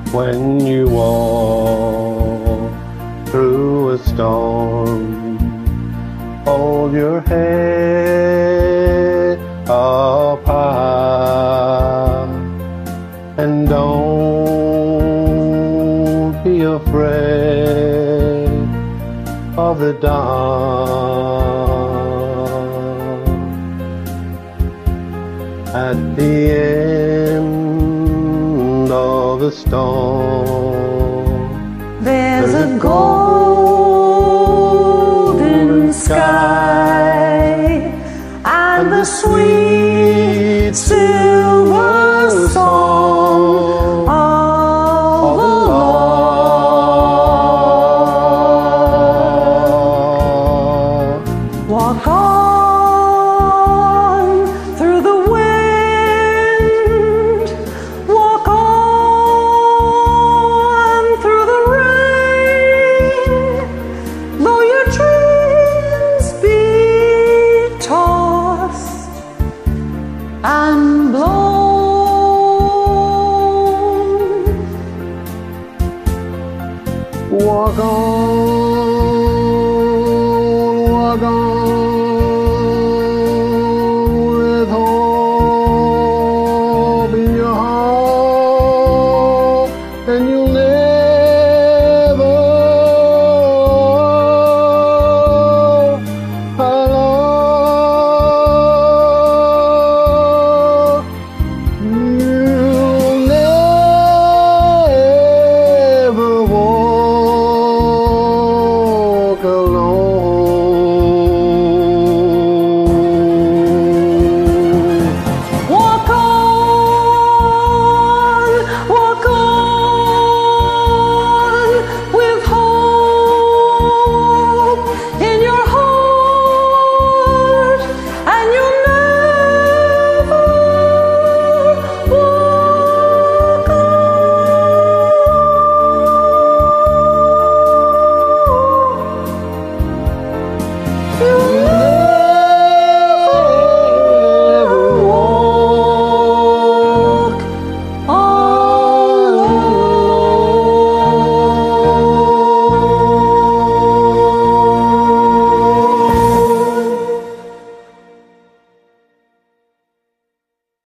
when you walk through a storm. Hold your head up high and don't be afraid of the dark. At the end of the storm, there's a golden sky and the sweet silver song of the lark. Walk on through the wind, walk on through the rain, though your dreams be tossed and blown. Walk on, walk on.